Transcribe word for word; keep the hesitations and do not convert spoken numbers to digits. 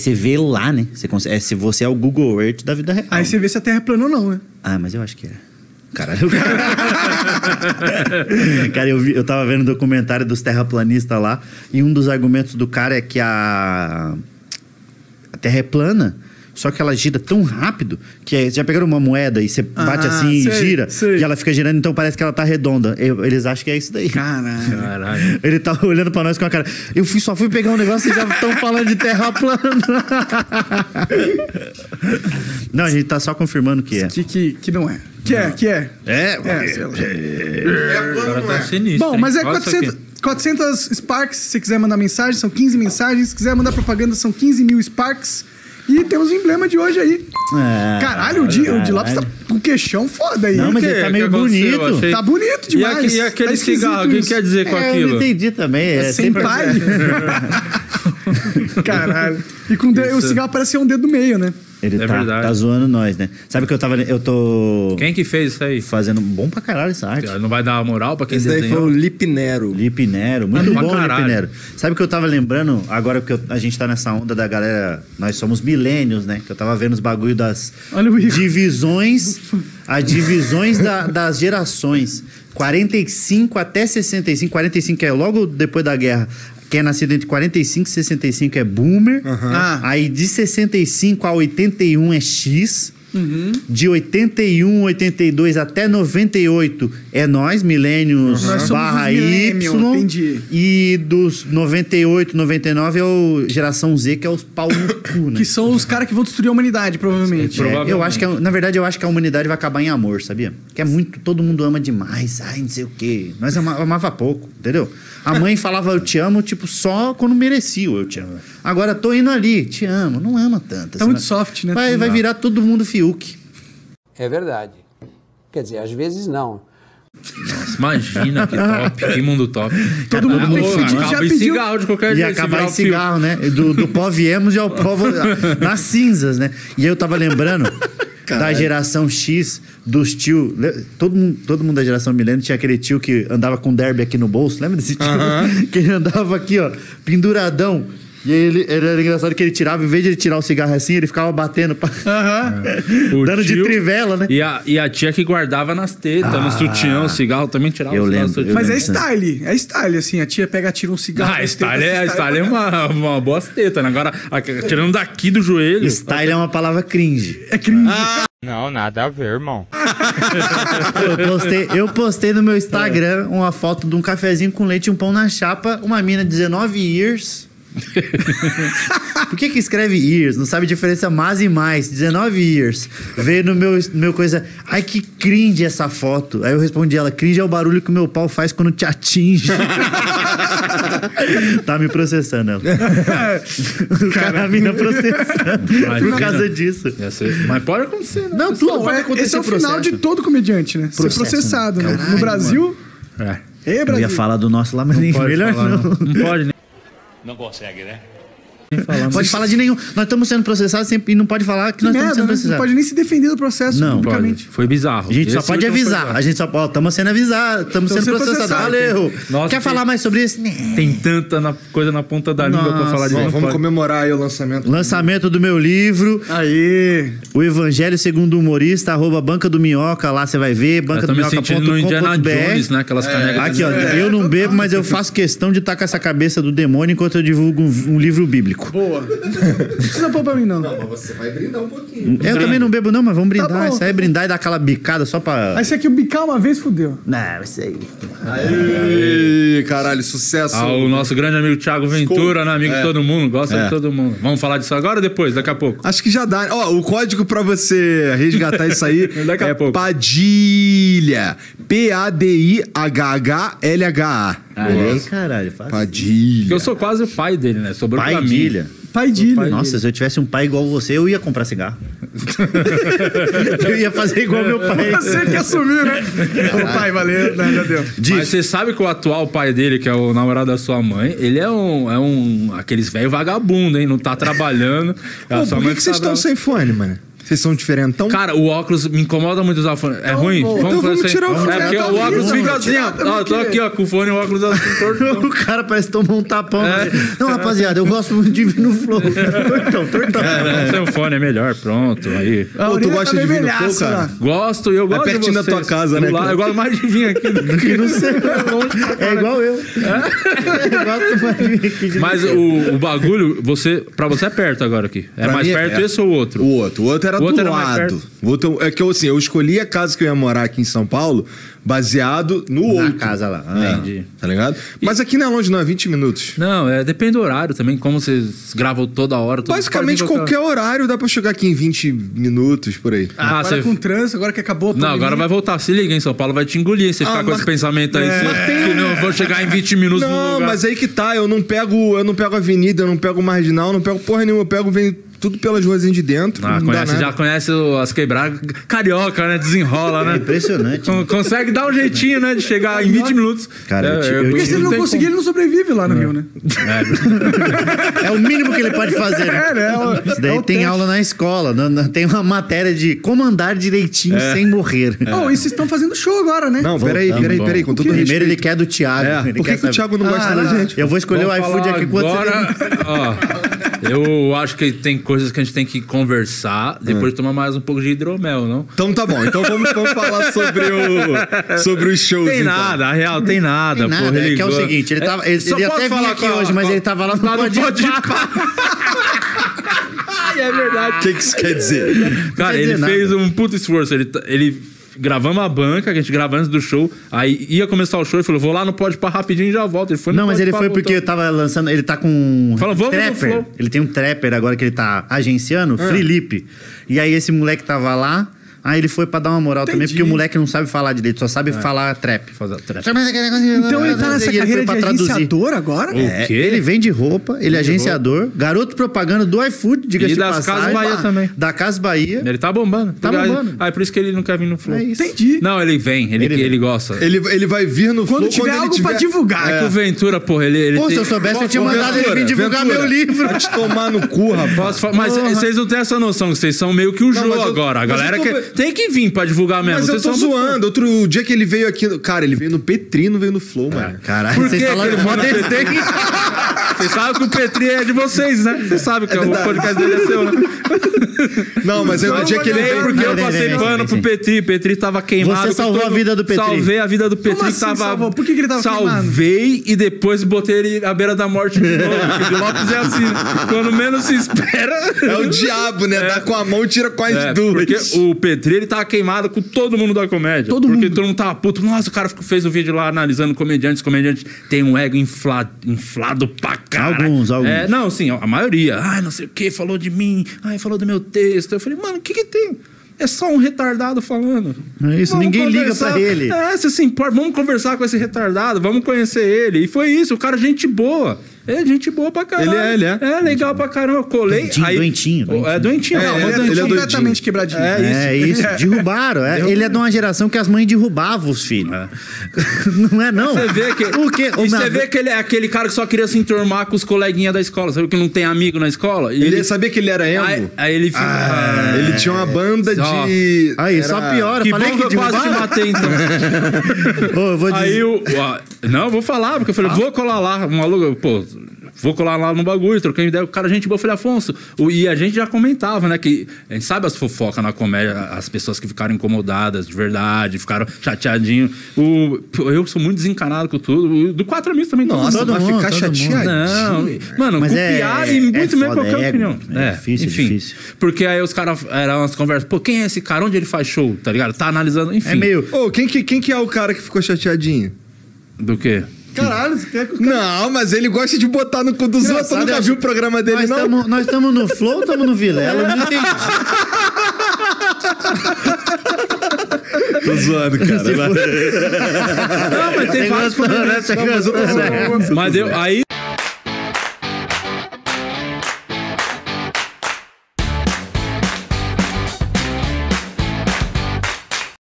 Você vê lá, né? Você consegue, é, se você é o Google Earth da vida real. Aí você vê se a Terra é plana ou não, né? Ah, mas eu acho que é. Caralho. Cara, eu, vi, eu tava vendo o documentário dos terraplanistas lá, e um dos argumentos do cara é que a, a Terra é plana, só que ela gira tão rápido que é, já pegaram uma moeda e você bate Ah, assim sei, e gira, sei. e ela fica girando, então parece que ela tá redonda. Eu, eles acham que é isso daí. Caralho. Caralho. Ele tá olhando pra nós com a cara. Eu fui, só fui pegar um negócio e já estão falando de terra plana. Não, a gente tá só confirmando que é. Que, que, que não é. Que é, que é. É, É, sei lá. O cara tá sinistro. Bom, hein? mas é Olha isso quatrocentos, aqui. quatrocentos Sparks. Se você quiser mandar mensagem, são quinze mensagens. Se quiser mandar propaganda, são quinze mil Sparks. E temos o emblema de hoje aí. Ah, Caralho, o Di, o Di Lopes tá caralho. com queixão foda aí. Não, hein? mas que- ele tá que meio aconteceu? bonito. Achei- Tá bonito E, demais. aqui- e Tá aquele esquisito cigarro, o que isso. quer dizer com É, eu aquilo? não entendi também. É Sem sempre... pai. Caralho. E com o, dedo- o Isso. cigarro parece ser um dedo do meio, né? Ele É tá, verdade. tá zoando nós, né? Sabe que eu tava... Eu tô Quem que fez isso aí? fazendo... Bom pra caralho essa arte. Não vai dar moral pra quem Esse daí foi desenhou? o Lipnero. Lipnero, muito Pra bom, caralho. Lipnero. Sabe o que eu tava lembrando, agora que eu- a gente tá nessa onda da galera, nós somos milênios, né? Que eu tava vendo os bagulho das Olha o Igor. divisões, as divisões da- das gerações. quarenta e cinco até sessenta e cinco, quarenta e cinco é logo depois da guerra. Quem é nascido entre quarenta e cinco e sessenta e cinco é boomer. Ah. Aí de sessenta e cinco a oitenta e um é X. Uhum. De oitenta e um, oitenta e dois até noventa e oito é nós, milênios Nós somos barra os Y. millennial, entendi. E dos noventa e oito, noventa e nove é o geração Z, que é os pau no cu, né? Que são os caras que vão destruir a humanidade, provavelmente. É, Provavelmente. eu acho que, na verdade, eu acho que a humanidade vai acabar em amor, sabia? Que é muito, todo mundo ama demais, ai, não sei o quê. Nós ama, amava pouco, entendeu? A mãe falava eu te amo, tipo, só quando merecia o eu te amo. Agora, tô indo ali, te amo, não ama tanto. Tá assim, muito né? soft, né? Vai, vai virar todo mundo Fiuk. É verdade. Quer dizer, às vezes não. Nossa, imagina que top, que mundo top. Todo mundo tem que Pô, pedir, já acaba em pediu. cigarro de qualquer E jeito. acabar virar em o fio. cigarro, né? Do, do pó viemos e ao pó vo- nas cinzas, né? E eu tava lembrando da geração X, dos tio. le- Todo mundo, todo mundo da geração milênio tinha aquele tio que andava com derby aqui no bolso. Lembra desse tio? Que ele andava aqui, ó, penduradão. E aí ele, ele era engraçado que ele tirava, em vez de ele tirar o cigarro assim, ele ficava batendo, pra- O dando de tio- trivela, né? E a, e a tia que guardava nas tetas, no sutiã, o cigarro também tirava Eu o cigarro lembro, do sutiã. eu Mas é lembro. style, é style, assim. A tia pega, tira um cigarro. Ah, das style tetas, é, style é uma, uma boa teta, né? Agora, a- tirando daqui do joelho. Style é uma palavra cringe. É cringe. Não, nada a ver, irmão. Eu postei, eu postei no meu Instagram uma foto de um cafezinho com leite e um pão na chapa, uma mina dezenove years. Por que que escreve years? Não sabe a diferença mais e mais. dezenove years. Veio no meu, no meu coisa. Ai, que cringe essa foto. Aí eu respondi ela: cringe é o barulho que o meu pau faz quando te atinge. Tá me processando ela. O cara me processando por Imagina. causa disso. Ia ser- Mas pode acontecer, né? Não, tudo Bom, pode é, acontecer. esse é o final processo. de todo comediante, né? Ser Processo, processado, né? né? Caralho, No Brasil... É. Ei, Eu Brasil. ia falar do nosso lá, mas nem Pode melhor falar, não. não. Não pode nem Não consegue, né? falar. Pode falar de nenhum. Nós estamos sendo processados sempre, e não pode falar que Que nós estamos merda, sendo né? Não processados. pode nem se defender do processo Não. Pode. publicamente. Foi bizarro. A gente só Esse pode último foi avisar. bizarro. A gente só ó, estamos sendo avisados, estamos Tamo sendo sendo processados. processado. Valeu. Nossa, Quer tem- falar mais sobre isso? Tem tanta na- coisa na ponta da língua pra Nossa. falar de Bom, não vamos pode. comemorar aí o lançamento. Lançamento do meu livro, Aí. O Evangelho Segundo o Humorista, arroba Banca do Minhoca, lá você vai ver, Eu banca tô do me minhoca sentindo ponto no com Indiana ponto b r. Jones, né? Aquelas canecas. Aqui, ó, É, eu não total. bebo, mas eu faço questão de estar com essa cabeça do demônio enquanto eu divulgo um, um livro bíblico. Boa. Não precisa pôr pra mim, não. Mas você vai brindar um pouquinho. Eu também não bebo, não, mas vamos brindar. Tá bom. Isso aí é brindar e dar aquela bicada só pra. Aí se aqui o bicar uma vez, fudeu. Não, isso aí. Aí, caralho, sucesso. Ah, o nosso grande amigo Thiago Ventura, né? Amigo de todo mundo, gosta de todo mundo. Vamos falar disso agora ou depois? Daqui a pouco. Acho que já dá. Ó, o código pra você resgatar isso aí Daqui a é pouco. Padilha. P A D I H H L H A. Aí, caralho, faz. Padilha. Porque eu sou quase o pai dele, né? Sobrou Pai pra mim. Dilha. Pai Dilha. Nossa, se eu tivesse um pai igual você, eu ia comprar cigarro. Eu ia fazer igual meu pai. Você que assumiu, né? Ô, pai, valeu. Não, já deu. Mas você sabe que o atual pai dele, que é o namorado da sua mãe, ele é um. É um aqueles velho vagabundo, hein? Não tá trabalhando. É a Pô, sua por mãe que, que vocês tá estão sem fone, mano? Vocês são diferentão? Cara, o óculos me incomoda muito usar o fone. É ruim? bom. Então vamos fazer tirar o assim. fone. É porque Tá o óculos horrível, fica assim, tirar ó. também Ó, tô que- aqui, ó, com o fone e o óculos assim, torto. O cara parece que tomou um tapão. É. Não, rapaziada, eu gosto muito de vir no flow. Tortão, tortão. É, sem o fone é melhor, pronto. Aí. A Pô, tu orelha gosta tá de vir no vermelhaça flow, cara? lá. Gosto e eu gosto de pertinho da vocês. tua casa, né, Do lado, cara? eu gosto mais de vir aqui do que no seu. É igual eu. Eu gosto mais de vir aqui de Mas o, o bagulho, você, pra você é perto agora aqui. É Pra mais mim é perto perto. esse ou o outro? O outro. O outro era O outro do era mais lado. perto. O outro é que eu, assim, eu escolhi a casa que eu ia morar aqui em São Paulo baseado no Na outro. casa lá. É, Entendi. tá ligado? Mas aqui não é longe, não, é vinte minutos. Não, é, depende do horário também, como vocês gravam toda hora. tudo Basicamente, pode vir qualquer horário dá pra chegar aqui em vinte minutos, por aí. Ah, Agora você... com trânsito, agora que acabou a Não, pandemia. agora vai voltar. Se liga, hein? São Paulo vai te engolir. Você Ah, ficar com mas- esse pensamento aí. É. você- Mas tem- Que não vou chegar em vinte minutos no Não, lugar. mas aí que tá, eu não pego, eu não pego avenida, eu não pego marginal, eu não pego porra nenhuma, eu pego, venho tudo pelas ruazinhas de dentro. Ah, não conhece, dá nada. já conhece o- as quebradas. Carioca, né? Desenrola, É né? impressionante. Con- Consegue dar um jeitinho, né? De chegar em vinte minutos. Cara, eu te- eu Porque te- se ele não tem conseguir, como. ele não sobrevive lá no Rio, né? É o mínimo que ele pode fazer. Né? É, né? É o- Isso daí é o tem teste. aula na escola. na- na- Tem uma matéria de como andar direitinho sem morrer. Oh, e vocês estão fazendo show agora, né? Não, peraí, Voltamos, peraí, bom. peraí, com todo Primeiro respeito. ele quer do Thiago. É, ele por que quer que o saber- Thiago não gosta da não. gente? Eu vou escolher Vamos o iFood falar aqui quando agora, você... ó, eu acho que tem coisas que a gente tem que conversar, depois tomar mais um pouco de hidromel, não? Então tá bom, então vamos, vamos falar sobre, o, sobre os shows. Tem então. nada, a real tem nada. Tem nada, porra, é ele que é o go- seguinte, ele, tava, ele, só ele posso até vinha falar aqui com a- hoje, mas com a- ele tava lá no Lá no Pode Pode Pá. Pá. Ai, é verdade. O que, que isso quer dizer? Cara, quer ele dizer fez nada. um puto esforço. Ele, t- ele gravamos a banca, que a gente gravava antes do show. Aí ia começar o show e falou: vou lá no Pode Pá rapidinho e já volto. Ele foi no Não, mas Pode ele Pá, foi porque eu voltou. tava lançando. Ele tá com um Fala, vamos no trapper. flow. Ele tem um trapper agora que ele tá agenciando, Ah. Felipe. E aí esse moleque tava lá. Aí ele foi pra dar uma moral também, Entendi. porque o moleque não sabe falar direito, só sabe falar trap. Fazer trap. Então ele tá nessa E ele carreira foi pra de traduzir. agenciador agora? O É, quê? ele vende roupa, ele é agenciador, garoto propaganda do iFood, diga-se E de das passagem. Casas Bahia também. Da Casa Bahia. Ele tá bombando. Tá Aí- bombando. Aí por isso que ele não quer vir no flow. É isso. Entendi. Não, ele vem, ele, Ele ele, vem. gosta. Ele, ele vai vir no Quando flow tiver ele algo pra divulgar. É que o Ventura, porra, ele. ele Pô, tem- se eu soubesse, eu tinha Ô, mandado ele vir Ventura, divulgar Ventura, meu livro. Vai te tomar no cu, rapaz. Posso fa- Mas vocês não têm essa noção, que vocês são meio que o Não, jogo mas eu- agora. A mas galera eu tô- que tem que vir pra divulgar mesmo. Mas eu Vocês tô são muito zoando. Outro dia que ele veio aqui... no- Cara, ele veio no Petri, não veio no Flow, mano. Caralho, Por vocês que falaram que ele mó manda desdém. Vocês sabem que o Petri é de vocês, né? Vocês sabem que o podcast dele é seu, né? Não, mas aí no dia que ele Veio veio... porque Não, eu vem, passei vem, vem, pano vem, pro vem. Petri. O Petri tava queimado. Você com salvou todo- a vida do Petri. Salvei a vida do Petri Como que assim tava. salvou? Por que que ele tava Salvei e depois botei ele à beira da morte de novo. Porque o Lopes é assim, né? Quando menos se espera. É o diabo, né? Dá com a mão e tira com as É, duas. porque o Petri, ele tava queimado com todo mundo da comédia. Todo porque mundo. todo mundo tava puto. Nossa, o cara ficou- fez um vídeo lá analisando comediantes. Comediantes tem um ego infla, inflado pra caralho. Alguns, alguns. É, não, sim, a maioria. Ai, não sei o que, falou de mim. Ai, falou do meu texto. Eu falei, mano, o que que tem? É só um retardado falando. É isso, ninguém liga pra ele. É, você se importa, vamos conversar com esse retardado, vamos conhecer ele. E foi isso, o cara é gente boa. É gente boa pra caralho. Ele é, ele é. É legal pra caramba. Eu colei. Doentinho, aí, doentinho, doentinho. É doentinho. É, não, ele mas é- doentinho. ele é completamente quebradinho. É, É isso, derrubaram. é. Ele é de uma geração que as mães derrubavam os filhos. Não é, não? Você vê que, O quê? Ô, e você minha- vê que ele é aquele cara que só queria se enturmar com os coleguinhas da escola. Sabe que não tem amigo na escola? E Ele sabia que ele era emo? aí, aí ele fica. Ah, Ah, ele tinha uma banda Ó. de... Aí, era- só piora. Que Falei bom que que eu quase te derrubaram. matei, então. Ô, eu vou dizer. Aí o. ó, Não, eu vou falar, porque eu falei, vou colar lá. Um maluco, pô, vou colar lá no bagulho, troquei uma ideia. O cara, gente boa, eu falei, Afonso. o- E a gente já comentava, né? Que a gente sabe as fofocas na comédia, as pessoas que ficaram incomodadas de verdade, ficaram chateadinhos. O, pô, eu sou muito desencanado com tudo. O do Quatro Amigos também. todo Nossa, mundo. todo vai mundo, ficar todo mundo. chateadinho. Não, mano, Mas com é- piada e é muito menos foda, qualquer é opinião. é difícil, enfim. difícil. Porque aí os caras eram umas conversas, pô, quem é esse cara? Onde ele faz show? Tá ligado? Tá analisando, enfim. É meio. Ô, quem, que, quem que é o cara que ficou chateadinho? Do quê? Caralho, você quer que os caras... Não, mas ele gosta de botar no cu dos outros. Tu Engraçado, nunca eu viu o acho- programa dele, Nós não? tamo- Nós estamos no Flow ou estamos no Vilela? Eu não entendi. Tô zoando, cara. Não, mas tem vários gostou, né? comediantes. Você Não, mas eu tô gostou, zoando. Mas eu, aí